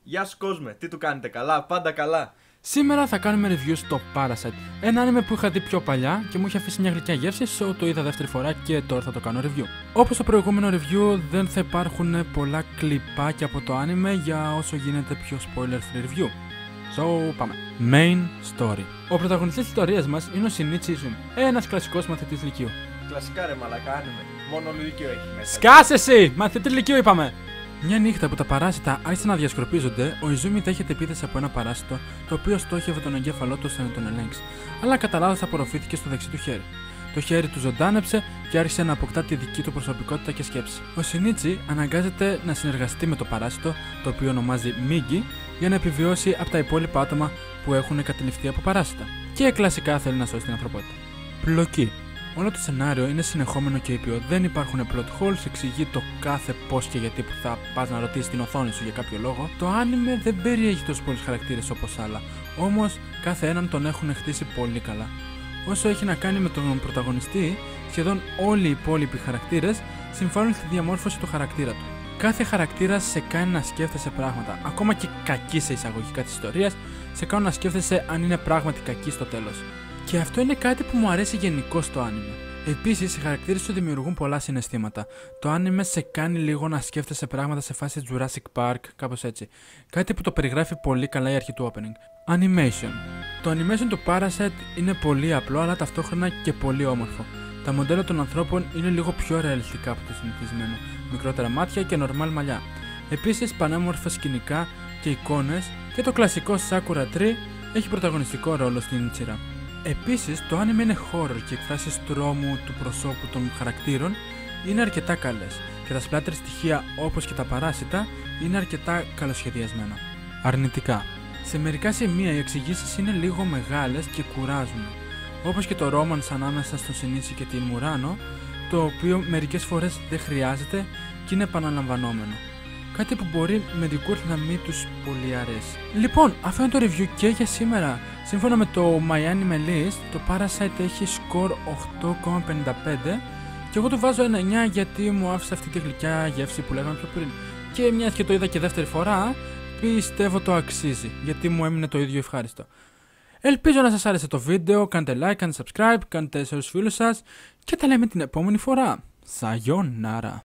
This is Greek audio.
Γεια σου κόσμε, τι του κάνετε, καλά, πάντα καλά. Σήμερα θα κάνουμε review στο Parasite, ένα anime που είχα δει πιο παλιά και μου είχε αφήσει μια γλυκιά γεύση, so το είδα δεύτερη φορά και τώρα θα το κάνω review. Όπως το προηγούμενο review, δεν θα υπάρχουν πολλά κλιπάκια από το anime για όσο γίνεται πιο spoiler-free review. So, πάμε. Main story. Ο πρωταγωνιστής της ιστορίας μας είναι ο Shinichi Izumi, ένας κλασικός μαθητής λυκείου. Κλασικά ρε μαλακά anime, μόνο λύκειο έχει μέσα. Σκάσε εσύ! Μαθητής λυκείου είπαμε! Μια νύχτα που τα παράσιτα άρχισαν να διασκορπίζονται, ο Ιζούμι δέχεται επίθεση από ένα παράσιτο, το οποίο στόχευε τον εγκέφαλό του ώστε να τον ελέγξει, αλλά κατά λάθος απορροφήθηκε στο δεξί του χέρι. Το χέρι του ζωντάνεψε και άρχισε να αποκτά τη δική του προσωπικότητα και σκέψη. Ο Σινίτσι αναγκάζεται να συνεργαστεί με το παράσιτο, το οποίο ονομάζει Μίγκι, για να επιβιώσει από τα υπόλοιπα άτομα που έχουν κατεληφθεί από παράσιτα. Και κλασικά θέλει να σώσει την ανθρωπότητα. Πλοκή. Όλο το σενάριο είναι συνεχόμενο και ήπιο. Δεν υπάρχουν plot holes, εξηγεί το κάθε πώς και γιατί που θα πας να ρωτήσεις την οθόνη σου για κάποιο λόγο. Το anime δεν περιέχει τόσους πολλούς χαρακτήρες όπως άλλα. Όμως κάθε έναν τον έχουν χτίσει πολύ καλά. Όσο έχει να κάνει με τον πρωταγωνιστή, σχεδόν όλοι οι υπόλοιποι χαρακτήρες συμβάλλουν στη διαμόρφωση του χαρακτήρα του. Κάθε χαρακτήρας σε κάνει να σκέφτεσαι πράγματα. Ακόμα και κακοί σε εισαγωγικά της ιστορίας, σε κάνουν να σκέφτεσαι αν είναι πράγματι κακοί στο τέλος. Και αυτό είναι κάτι που μου αρέσει γενικώς στο anime. Επίσης, οι χαρακτήρες σου δημιουργούν πολλά συναισθήματα. Το anime σε κάνει λίγο να σκέφτεσαι πράγματα σε φάση Jurassic Park, κάπως έτσι. Κάτι που το περιγράφει πολύ καλά η αρχή του opening. Animation. Το animation του Parasite είναι πολύ απλό, αλλά ταυτόχρονα και πολύ όμορφο. Τα μοντέλα των ανθρώπων είναι λίγο πιο ρεαλιστικά από το συνηθισμένο. Μικρότερα μάτια και normal μαλλιά. Επίσης, πανέμορφα σκηνικά και εικόνες και το κλασικό Sakura Tree έχει πρωταγωνιστικό ρόλο στην σειρά. Επίσης, το anime είναι horror και οι εκφράσεις τρόμου του προσώπου των χαρακτήρων είναι αρκετά καλές και τα splatter στοιχεία όπως και τα παράσιτα είναι αρκετά καλοσχεδιασμένα. Αρνητικά. Σε μερικά σημεία οι εξηγήσεις είναι λίγο μεγάλες και κουράζουν, όπως και το romance ανάμεσα στον Shinichi και την Murano, το οποίο μερικές φορές δεν χρειάζεται και είναι επαναλαμβανόμενο. Κάτι που μπορεί μερικούς να μην τους πολύ αρέσει. Λοιπόν, αυτό είναι το review και για σήμερα. Σύμφωνα με το My Anime List, το Parasite έχει score 8,55 και εγώ του βάζω ένα 9 γιατί μου άφησε αυτή τη γλυκιά γεύση που λέγαμε πιο πριν. Και μιας και το είδα και δεύτερη φορά, πιστεύω το αξίζει, γιατί μου έμεινε το ίδιο ευχάριστο. Ελπίζω να σας άρεσε το βίντεο, κάντε like, κάντε subscribe, κάντε σε όλους τους φίλους σας και τα λέμε την επόμενη φορά. Sayonara.